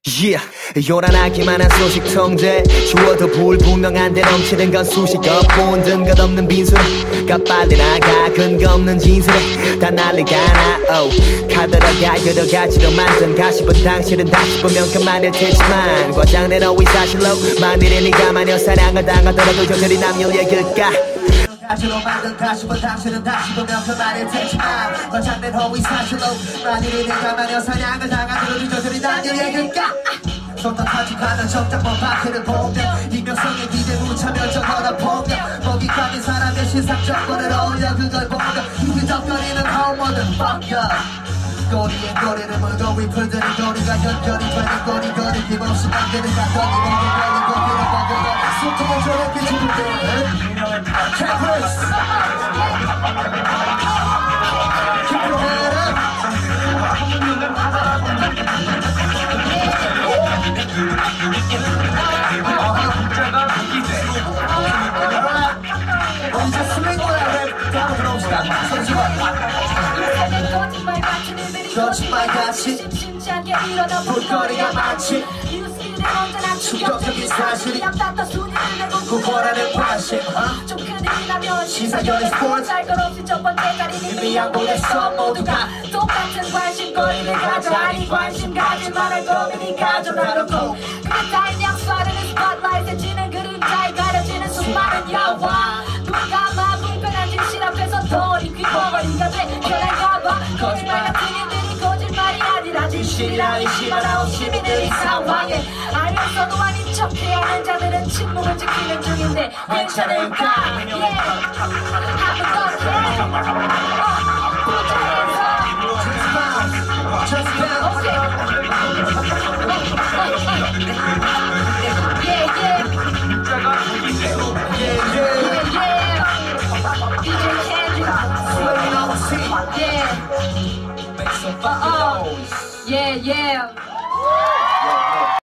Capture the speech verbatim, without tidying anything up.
Yeah, 요란하기만 한 소식통제 주워도 불분명한데 넘치는 건 수식어 본든 것 없는 빈수레가 빨리 나가 근거 없는 진술에 다 난리가 나 oh. 가들어가 들어가지로 만든 가십은 당신은 다시 보면 그만일 테지만 과장된 어휘 사실로 만일에 네가 마녀 사랑을 당하더라도 저들이 남녀 얘길까 가지로 만든 가십은 당신은 다시 보면 그만일 테지만 과장된 허위 사실로 만일에 내가 마녀 사냥을 당하더라도 저들이 남녀 얘길까 손톱하지 가는 적당한 바퀴를 보면 익명성의 기대 무차별 적어다 보면 거기까지 사람의 시상적으로 어울려 그걸 보면 유기적거리는 홈워드 fuck you 꼬리에 꼬리를 물고 위풀들이 꼬리가 연결이 되는 꼬리 꼬리 힘없이 만드는 가거리 먹는 꼬리 꼬리를 먹어도 손톱을 저렇게 지는데 Caprice Keep your head up 이제 스윙 거야 랩 다음으로 들어옵시다 거짓말같이 심심치 않게 일어나 볼거리가 많지 충격적인 사실이 구걸하는 관심 좀 큰일이 나면 시사결의 스포츠 알 것 없이 첫 번째 자리는 이미 양보했어 모두가 똑같은 관심거리를 가져 아니 관심 가질 만한 고민이 가져놔놓고 그게 다인 양수하려는 스팟라이트에 지는 그림자에 가려지는 수많은 여와 눈 감아 불편한 진실 앞에서 덜이 귀머거리가 돼 결할까봐 거짓말 같은 일들이 거짓말이 아니라 진실이라 의심하라 시민들이 상황에 알면서도 아닌 척해야 하는 자들은 침묵을 지키는 중인데 괜찮을까 yeah 한번 더 해 부자에서 Just bounce okay yeah yeah yeah yeah yeah D J Kendrick swinging on the seat yeah uh-oh yeah yeah